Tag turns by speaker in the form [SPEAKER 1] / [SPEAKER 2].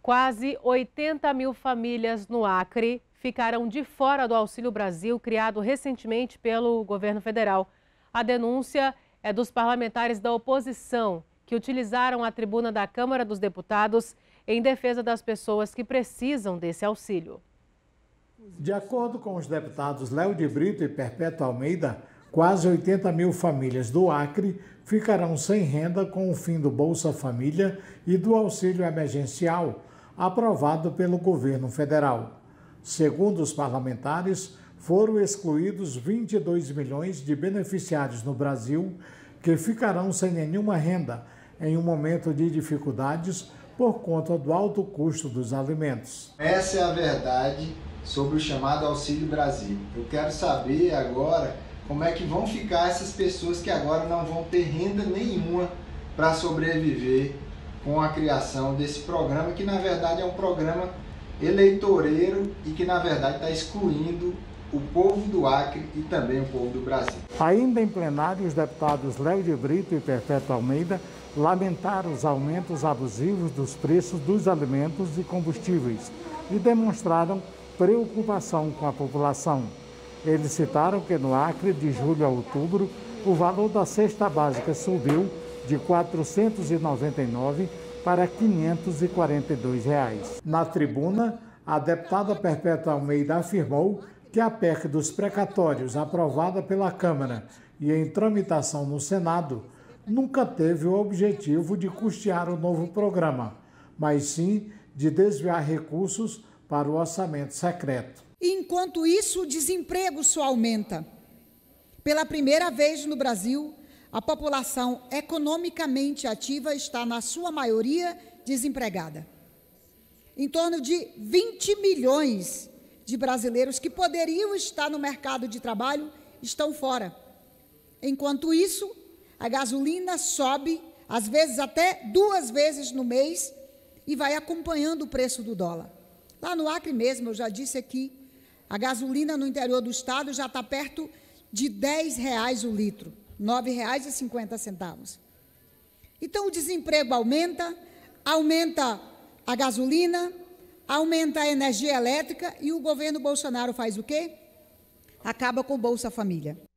[SPEAKER 1] Quase 80 mil famílias no Acre ficarão de fora do Auxílio Brasil, criado recentemente pelo governo federal. A denúncia é dos parlamentares da oposição, que utilizaram a tribuna da Câmara dos Deputados em defesa das pessoas que precisam desse auxílio.
[SPEAKER 2] De acordo com os deputados Léo de Brito e Perpétua Almeida, quase 80 mil famílias do Acre ficarão sem renda com o fim do Bolsa Família e do auxílio emergencial, aprovado pelo governo federal. Segundo os parlamentares, foram excluídos 22 milhões de beneficiários no Brasil que ficarão sem nenhuma renda em um momento de dificuldades por conta do alto custo dos alimentos.
[SPEAKER 3] Essa é a verdade sobre o chamado Auxílio Brasil. Eu quero saber agora como é que vão ficar essas pessoas que agora não vão ter renda nenhuma para sobreviver com a criação desse programa, que na verdade é um programa eleitoreiro e que na verdade está excluindo o povo do Acre e também o povo do Brasil.
[SPEAKER 2] Ainda em plenário, os deputados Léo de Brito e Perpétua Almeida lamentaram os aumentos abusivos dos preços dos alimentos e combustíveis e demonstraram preocupação com a população. Eles citaram que no Acre, de julho a outubro, o valor da cesta básica subiu de R$ 499 para R$ 542. Na tribuna, a deputada Perpétua Almeida afirmou que a PEC dos precatórios, aprovada pela Câmara e em tramitação no Senado, nunca teve o objetivo de custear o novo programa, mas sim de desviar recursos para o orçamento secreto.
[SPEAKER 4] Enquanto isso, o desemprego só aumenta. Pela primeira vez no Brasil, a população economicamente ativa está, na sua maioria, desempregada. Em torno de 20 milhões de brasileiros que poderiam estar no mercado de trabalho estão fora. Enquanto isso, a gasolina sobe, às vezes até 2 vezes no mês, e vai acompanhando o preço do dólar. Lá no Acre mesmo, eu já disse aqui, a gasolina no interior do estado já está perto de R$ 10 o litro, R$ 9,50. Então, o desemprego aumenta a gasolina, aumenta a energia elétrica e o governo Bolsonaro faz o quê? Acaba com o Bolsa Família.